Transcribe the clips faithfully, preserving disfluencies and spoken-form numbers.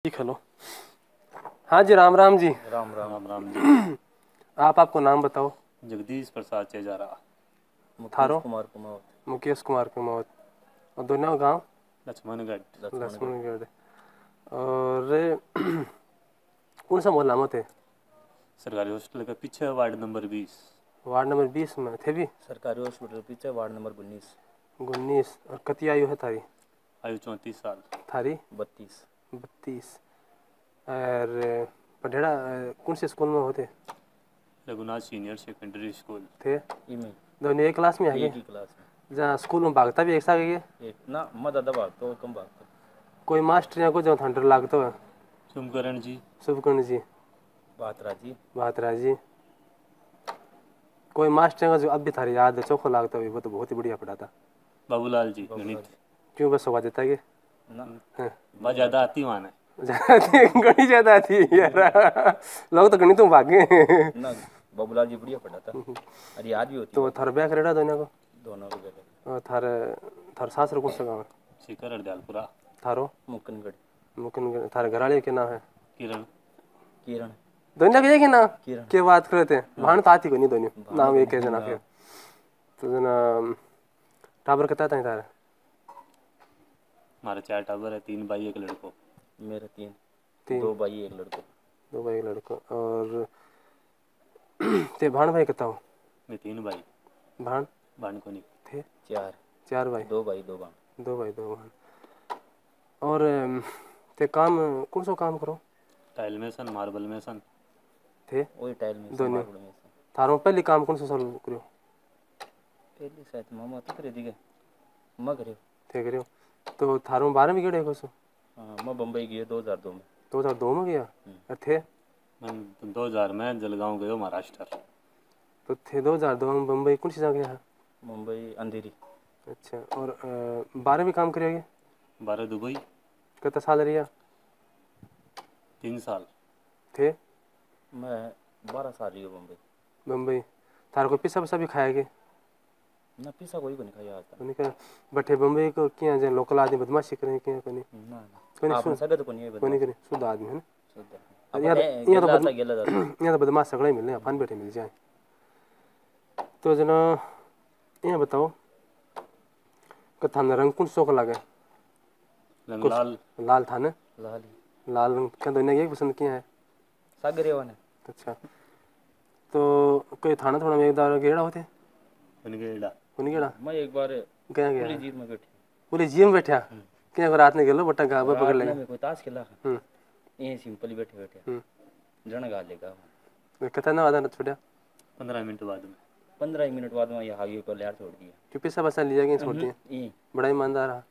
ठीक हेलो। हाँ जी, राम राम जी। राम राम राम राम जी। आप आपको नाम बताओ। जगदीश प्रसाद चेजारा। थारो? मुकेश कुमार कुमावत। मुकेश कुमार कुमावत। और दोनों गांव? लक्ष्मणगढ़। लक्ष्मणगढ़। और कौन सा मोहल्ला में थे? सरकारी हॉस्पिटल के पीछे वार्ड नंबर बीस। वार्ड नंबर बीस में थे भी? सरकारी हॉस्पिटल के पीछे वार्ड नंबर उन्नीस। उन्नीस। और कितनी आयु है थारी? आयु चौंतीस साल। थारी? बत्तीस। बत्तीस। और पढ़ेड़ा कौन से स्कूल में होते? रघुनाथ सीनियर सेकेंडरी स्कूल थे। इमें दोनों एक क्लास में है? एक ही क्लास में। जहाँ स्कूल में भागता भी एक साथ गए? एक ना मैं ज़्यादा भागता हूँ, कम भागता। कोई मास्टर या को जो ठंडर लागतो है? शुभकरण जी। शुभकर्ण जी। बात्रा जी। बात्रा जी। कोई मास्टर का जो अब भी थारी याद चोखो लागता है, वो तो बहुत ही बढ़िया पढ़ाता? बाबूलाल जी गणित। क्यों बस सवा देता है ना बहुत ज़्यादा आती वहाँ है। गणित ज्यादा आती है यार, लोग तो गणित में भागे ना। बाबूलाल जी बढ़िया पढ़ाता। अरे याद भी होती। तो थार ब्याह करेड़ा दोनों को? दोनों को जगह। और थार थार सासर कौन सा गाँव है? शिखर हरदयालपुरा। थारो? मुकनगढ़। मुकनगढ़। थारे घराली के नाम है? किरण। किरण। दोनों के एक ना किरण के बात करते हैं? भाण तो आती को नहीं दोनों नाम एक है जना के। तो जना टाबर कितना था थारे? हमारे चार टाबर है, तीन भाई एक लड़को। मेरे तीन, तीन। दो भाई एक लड़को। दो भाई एक लड़को। और ते भाण भाई कितना हो? मैं तीन भाई। भाण? भाण को नहीं थे चार। चार भाई। दो भाई दो भाण। दो भाई दो भाण। और ते काम कौन सा काम करो? Tile mason, marble mason. थे वही टाइल मेसन, दोनों? Marble mason. थारों पहले काम कौन सा चालू करो? पहले शायद मामा तो करे दिखे मैं करे थे करो। तो थारों बारह में गए कसो? हाँ, मैं बम्बई गया दो हज़ार दो में। दो हजार दो में गया? थे मैं दो हज़ार में जलगांव गयो महाराष्ट्र। तो थे दो हजार दो में बम्बई कौन सी जगह गया? मुंबई अंधेरी। अच्छा। और बारह भी काम करेंगे? बारह दुबई। कितना साल रहा? तीन साल। थे मैं बारह साल रही हूँ बम्बई। बम्बई। थार को पिसा पिसा भी खाएगे? ना पिसा कोई को नहीं खाया आज तक। नहीं कर बैठे बम्बई को क्या जो लोकल आदमी बदमाशी करें क्या कोई? ना कोई ना नहीं सगत को नहीं है, कोई नहीं करे शुद्ध आदमी है ना। अब यहाँ ए तो यहाँ तो गेला सा बदम गेला जाता। यहाँ तो बदमाश सगड़ा ही मिलने अपन बैठे मिल जाए। तो जना यहाँ बताओ कथा न रंग कौन सो का लगे? रंग लाल। लाल था ना? लाल लाल रंग क्या दोनों एक पसंद किया है? सागरे वाने। अच्छा। तो कोई थाना थोड़ा में एक दार गेड़ा होते? उनगेड़ा। उनगेड़ा मैं एक बार क्या गया? पुलिस जीप में बैठी। पुलिस जीप में बैठा क्या रात में गेलो बट्टा गा पकड़ लेंगे? में कोई ताश खेला ये सिंपल ही बैठे बैठे जन गा लेगा। कितना वादा छोड़ा? पंद्रह मिनट बाद में। पंद्रह मिनट बाद में ये हाईवे पर यार छोड़ दिया। क्यों पैसा पैसा लिया गया छोड़ दिया? बड़ा ईमानदार रहा।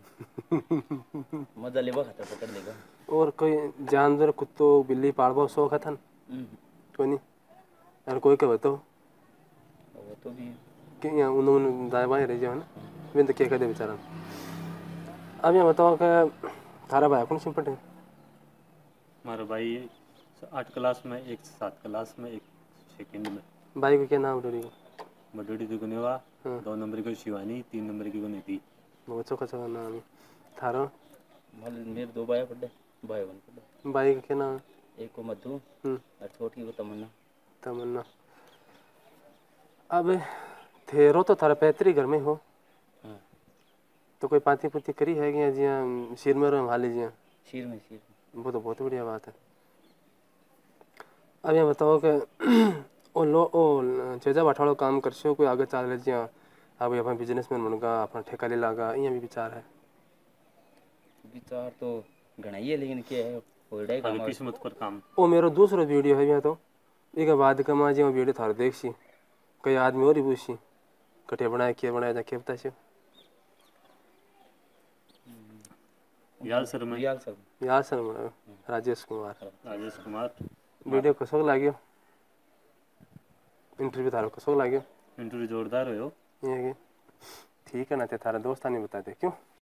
मजा लेवा खाता पकड़ लेगा। और कोई जानवर कुत्तो बिल्ली पालवा शौक है था? कोई नहीं। और कोई का बताओ वो तो भी कि यहाँ उन्होंने दाएं बाएं रह जाओ ना बिंद क्या कर दे बेचारा। अब यहाँ बताओ कि थारा भाई कौन सिंपट है? हमारा भाई आठ क्लास में, एक सात क्लास में, एक सेकंड में। भाई को क्या नाम डोरी को? बडोड़ी तो गुनेवा। दो नंबर की शिवानी, तीन नंबर की गुनेती। बहुत चौका चौका नाम है। थारो? मेरे दो भाई पढ़े, भाई बन पढ़े। भाई का क्या नाम है? एक को मधु और छोटी को तमन्ना। तमन्ना। अब थेरो तो थारा पैतरी घर में हो? हाँ। तो कोई पाती पुती करी है कि जिया सिर में रो हाली जिया? सिर में सिर में। वो तो बहुत बढ़िया बात है। अब ये बताओ कि ओ लो ओ चेजा बाठाड़ो काम कर सो कोई आगे चाल रहे जिया अब अपन बिजनेसमैन बनगा अपना ठेका ले लागा यहाँ भी विचार है? विचार तो घना ही है लेकिन क्या है होड़ा काम किस्मत पर काम। ओ मेरो दूसरा वीडियो है यहाँ तो एक बाद कमा जी वीडियो थार देख सी कई आदमी और ही पूछी कटे बनाए क्या बनाया जा क्या बता यालसर में। यालसर यालसर में राजेश कुमार। राजेश कुमार। वीडियो कसो लाग्यो? इंटरव्यू थारो कसो लाग्यो? इंटरव्यू जोरदार हो। ये ठीक है ना ते थारा दोस्त नहीं बताते क्यों?